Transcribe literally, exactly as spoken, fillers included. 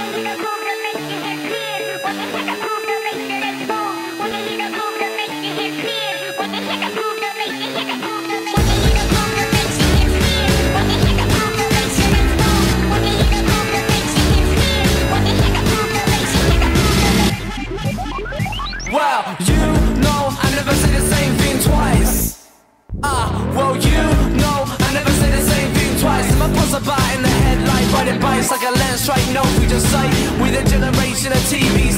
Well, you know I never say the same thing twice. Ah, uh, well, you know I never say the same thing twice. If I pulse a bar in the headlight, riding bikes like a lens strike, no future sight. With a generation of T V